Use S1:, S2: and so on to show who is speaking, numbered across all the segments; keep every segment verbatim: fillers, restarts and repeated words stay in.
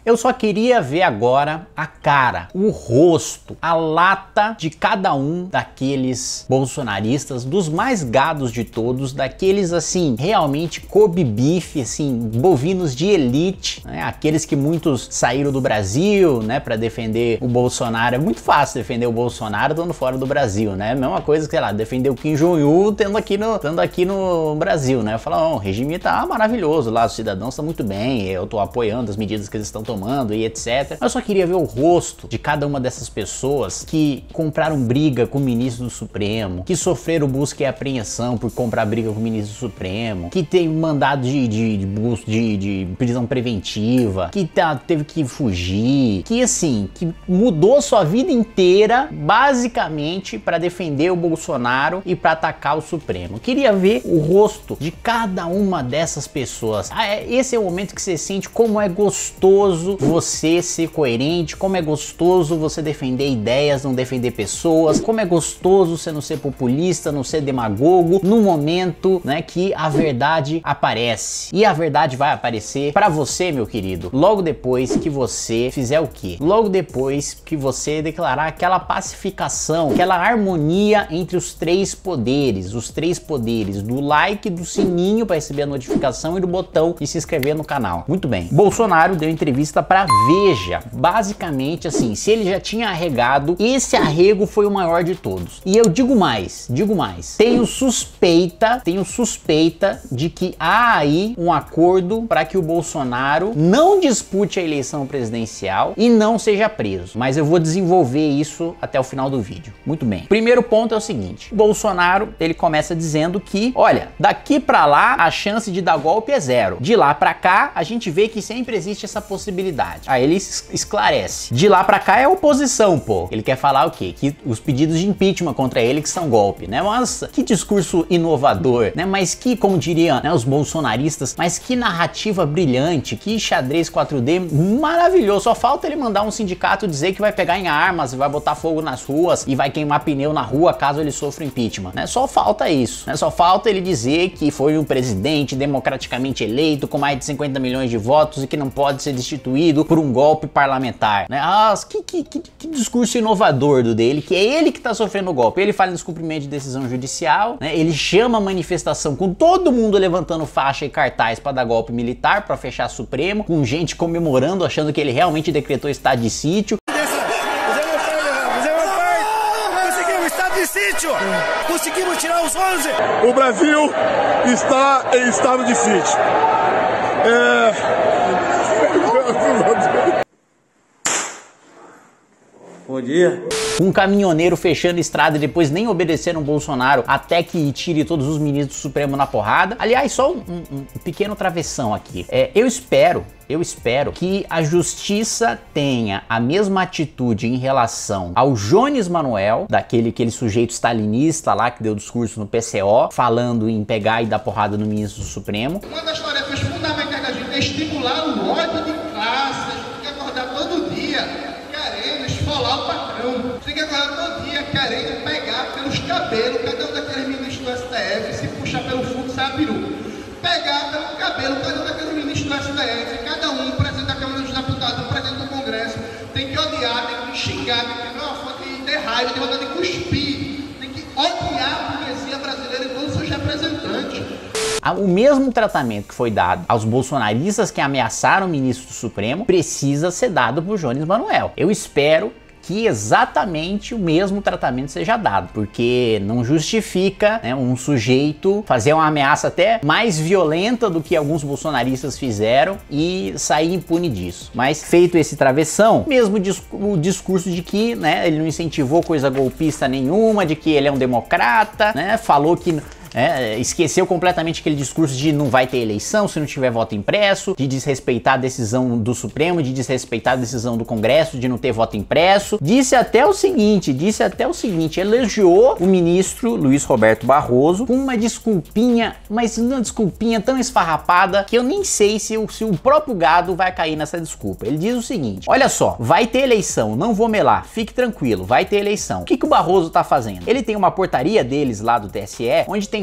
S1: Eu só queria ver agora a cara, o rosto, a lata de cada um daqueles bolsonaristas, dos mais gados de todos, daqueles assim, realmente Kobe beef, assim, bovinos de elite, né? Aqueles que muitos saíram do Brasil, né, para defender o Bolsonaro. É muito fácil defender o Bolsonaro estando fora do Brasil, né? Mesma coisa que, sei lá, defender o Kim Jong-un tendo aqui no, tendo aqui no Brasil, né? Eu falo, oh, o regime tá maravilhoso lá, os cidadãos estão muito bem, eu tô apoiando as medidas que eles estão tomando e etcétera. Eu só queria ver o rosto de cada uma dessas pessoas que compraram briga com o ministro do Supremo, que sofreram busca e apreensão por comprar briga com o ministro do Supremo, que tem mandado de, de, de, de, de prisão preventiva, que tá, teve que fugir, que assim, que mudou sua vida inteira basicamente para defender o Bolsonaro e para atacar o Supremo. Eu queria ver o rosto de cada uma dessas pessoas. Ah, é, esse é o momento que você sente como é gostoso você ser coerente, como é gostoso você defender ideias, não defender pessoas, como é gostoso você não ser populista, não ser demagogo, no momento, né, que a verdade aparece. E a verdade vai aparecer para você, meu querido, logo depois que você fizer o quê? Logo depois que você declarar aquela pacificação, aquela harmonia entre os três poderes, os três poderes do like, do sininho para receber a notificação e do botão de se inscrever no canal. Muito bem. Bolsonaro deu entrevista para Veja. Basicamente assim, se ele já tinha arregado, esse arrego foi o maior de todos. E eu digo mais, digo mais. Tenho suspeita, tenho suspeita de que há aí um acordo para que o Bolsonaro não dispute a eleição presidencial e não seja preso. Mas eu vou desenvolver isso até o final do vídeo. Muito bem. Primeiro ponto é o seguinte. O Bolsonaro, ele começa dizendo que, olha, daqui para lá a chance de dar golpe é zero. De lá para cá, a gente vê que sempre existe essa possibilidade. Aí ele esclarece. De lá para cá é oposição, pô. Ele quer falar o quê? Que os pedidos de impeachment contra ele que são golpe, né? Mas que discurso inovador, né? Mas que, como diriam, né, os bolsonaristas, mas que narrativa brilhante, que xadrez quatro D maravilhoso. Só falta ele mandar um sindicato dizer que vai pegar em armas e vai botar fogo nas ruas e vai queimar pneu na rua caso ele sofra impeachment, né? Só falta isso, né? Só falta ele dizer que foi um presidente democraticamente eleito com mais de cinquenta milhões de votos e que não pode ser destituído por um golpe parlamentar, né? Ah, que, que, que, que discurso inovador do dele, que é ele que tá sofrendo o golpe. Ele fala em descumprimento de decisão judicial, né? Ele chama a manifestação com todo mundo levantando faixa e cartaz para dar golpe militar, para fechar Supremo, com gente comemorando, achando que ele realmente decretou estado de sítio.
S2: Conseguimos tirar os onze! O Brasil está em estado de sítio. É...
S3: Bom dia.
S1: Um caminhoneiro fechando estrada e depois nem obedecendo o Bolsonaro até que tire todos os ministros do Supremo na porrada. Aliás, só um, um, um pequeno travessão aqui. É, eu espero, eu espero que a justiça tenha a mesma atitude em relação ao Jones Manuel, daquele aquele sujeito stalinista lá que deu discurso no P C O, falando em pegar e dar porrada no ministro do Supremo.
S4: Uma das tarefas fundamentais da gente é estimular o ódio de classe. A gente tem que acordar todo dia querendo esfolar o patrão. Tem que acordar todo dia querendo pegar pelos cabelos cada um daqueles ministros do S T F, se puxar pelo fundo, sai a peru. Pegar pelo cabelo cada um daqueles ministros do S T F, cada um, presidente da Câmara dos Deputados, presidente do Congresso, tem que odiar, tem que xingar, tem que ter uma fonte de raiva, tem vontade de cuspir, tem que odiar a burguesia brasileira e todos os seus representantes.
S1: O mesmo tratamento que foi dado aos bolsonaristas que ameaçaram o ministro do Supremo precisa ser dado para o Jones Manuel. Eu espero que exatamente o mesmo tratamento seja dado, porque não justifica, né, um sujeito fazer uma ameaça até mais violenta do que alguns bolsonaristas fizeram e sair impune disso. Mas feito esse travessão, mesmo o discurso de que, né, ele não incentivou coisa golpista nenhuma, de que ele é um democrata, né, falou que É, esqueceu completamente aquele discurso de não vai ter eleição se não tiver voto impresso, de desrespeitar a decisão do Supremo, de desrespeitar a decisão do Congresso, de não ter voto impresso. Disse até o seguinte, disse até o seguinte, elogiou o ministro Luiz Roberto Barroso com uma desculpinha, mas uma desculpinha tão esfarrapada que eu nem sei se o, se o próprio gado vai cair nessa desculpa. Ele diz o seguinte, olha só, vai ter eleição, não vou melar, fique tranquilo, vai ter eleição. O que, que o Barroso tá fazendo? Ele tem uma portaria deles lá do T S E, onde tem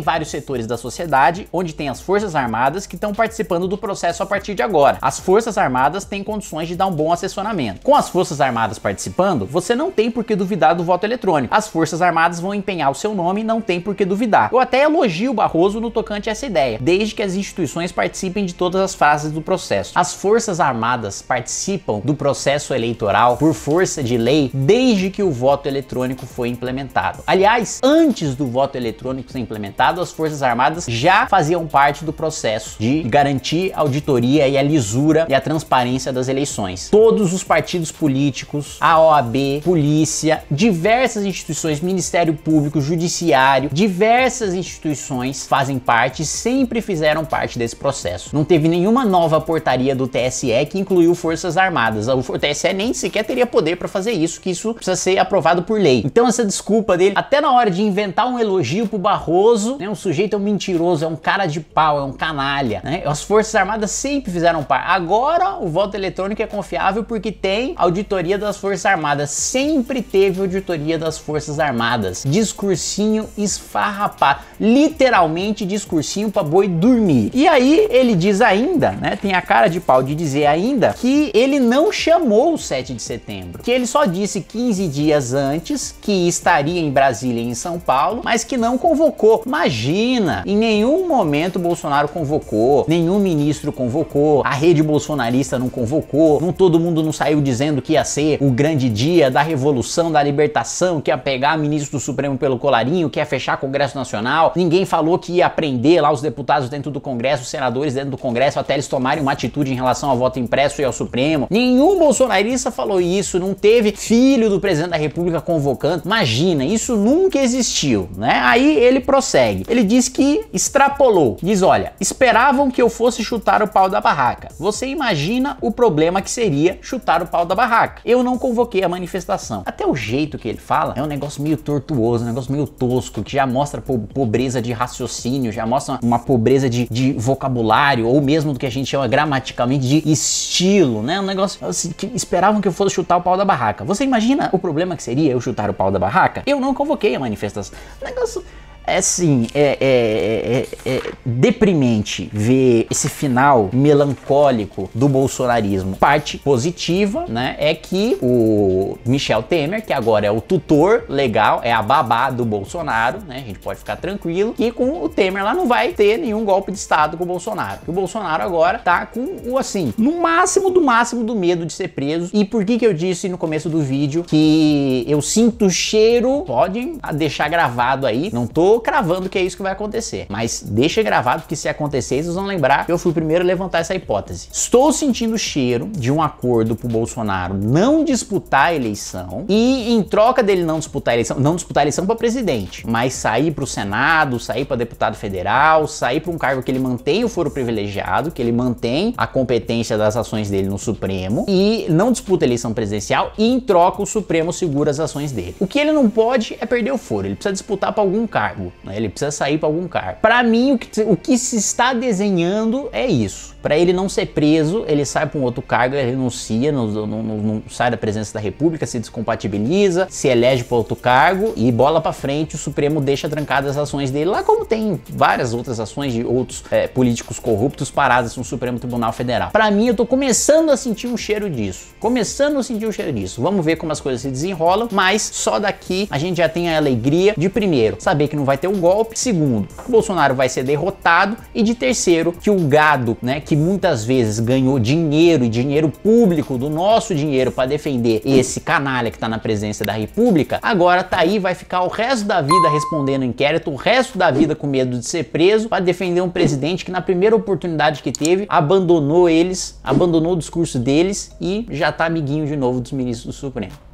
S1: tem vários setores da sociedade, onde tem as Forças Armadas que estão participando do processo a partir de agora. As Forças Armadas têm condições de dar um bom assessoramento. Com as Forças Armadas participando, você não tem por que duvidar do voto eletrônico. As Forças Armadas vão empenhar o seu nome e não tem por que duvidar. Eu até elogio o Barroso no tocante a essa ideia, desde que as instituições participem de todas as fases do processo. As Forças Armadas participam do processo eleitoral por força de lei desde que o voto eletrônico foi implementado. Aliás, antes do voto eletrônico ser implementado, as Forças Armadas já faziam parte do processo de garantir a auditoria e a lisura e a transparência das eleições. Todos os partidos políticos, a O A B, polícia, diversas instituições, Ministério Público, Judiciário, diversas instituições fazem parte, sempre fizeram parte desse processo. Não teve nenhuma nova portaria do T S E que incluiu Forças Armadas. O T S E nem sequer teria poder para fazer isso, que isso precisa ser aprovado por lei. Então essa desculpa dele, até na hora de inventar um elogio pro Barroso, né, um sujeito é um mentiroso, é um cara de pau, é um canalha, né? As Forças Armadas sempre fizeram parte. Agora o voto eletrônico é confiável porque tem auditoria das Forças Armadas. Sempre teve auditoria das Forças Armadas. Discursinho esfarrapado, literalmente discursinho pra boi dormir. E aí ele diz ainda, né, tem a cara de pau de dizer ainda que ele não chamou o sete de setembro, que ele só disse quinze dias antes que estaria em Brasília e em São Paulo, mas que não convocou. Imagina, em nenhum momento o Bolsonaro convocou, nenhum ministro convocou, a rede bolsonarista não convocou, não, todo mundo não saiu dizendo que ia ser o grande dia da revolução, da libertação, que ia pegar ministro do Supremo pelo colarinho, que ia fechar Congresso Nacional, ninguém falou que ia prender lá os deputados dentro do Congresso, os senadores dentro do Congresso, até eles tomarem uma atitude em relação ao voto impresso e ao Supremo. Nenhum bolsonarista falou isso, não teve filho do presidente da República convocando. Imagina, isso nunca existiu, né? Aí ele prossegue, ele diz que extrapolou, diz, olha, esperavam que eu fosse chutar o pau da barraca. Você imagina o problema que seria chutar o pau da barraca. Eu não convoquei a manifestação. Até o jeito que ele fala é um negócio meio tortuoso, um negócio meio tosco, que já mostra po pobreza de raciocínio, já mostra uma pobreza de, de vocabulário, ou mesmo do que a gente chama gramaticalmente de estilo, né? Um negócio assim, que esperavam que eu fosse chutar o pau da barraca. Você imagina o problema que seria eu chutar o pau da barraca? Eu não convoquei a manifestação. Um negócio... É assim, é, é, é, é deprimente ver esse final melancólico do bolsonarismo. Parte positiva, né, é que o Michel Temer, que agora é o tutor legal, é a babá do Bolsonaro, né, a gente pode ficar tranquilo, que com o Temer lá não vai ter nenhum golpe de Estado com o Bolsonaro. O Bolsonaro agora tá com o, assim, no máximo do máximo do medo de ser preso. E por que que eu disse no começo do vídeo que eu sinto o cheiro, podem deixar gravado aí, não tô cravando que é isso que vai acontecer, mas deixa gravado, porque se acontecer, vocês vão lembrar que eu fui o primeiro a levantar essa hipótese. Estou sentindo o cheiro de um acordo pro Bolsonaro não disputar a eleição, e em troca dele não disputar a eleição, não disputar a eleição para presidente, mas sair pro Senado, sair para deputado federal, sair para um cargo que ele mantém o foro privilegiado, que ele mantém a competência das ações dele no Supremo, e não disputa a eleição presidencial, e em troca o Supremo segura as ações dele. O que ele não pode é perder o foro, ele precisa disputar para algum cargo, né? Ele precisa sair para algum cargo. Para mim, o que, o que se está desenhando é isso. Para ele não ser preso, ele sai para um outro cargo, ele renuncia, não, não, não, não sai da presidência da República, se descompatibiliza, se elege para outro cargo e bola para frente, o Supremo deixa trancadas as ações dele, lá como tem várias outras ações de outros é, políticos corruptos paradas no Supremo Tribunal Federal. Para mim, eu tô começando a sentir um cheiro disso. Começando a sentir um cheiro disso. Vamos ver como as coisas se desenrolam, mas só daqui a gente já tem a alegria de, primeiro, saber que não vai ter um golpe, segundo, o Bolsonaro vai ser derrotado, e de terceiro, que o gado, né, que muitas vezes ganhou dinheiro e dinheiro público, do nosso dinheiro, para defender esse canalha que tá na presidência da República, agora tá aí, vai ficar o resto da vida respondendo inquérito, o resto da vida com medo de ser preso, para defender um presidente que na primeira oportunidade que teve, abandonou eles, abandonou o discurso deles e já tá amiguinho de novo dos ministros do Supremo.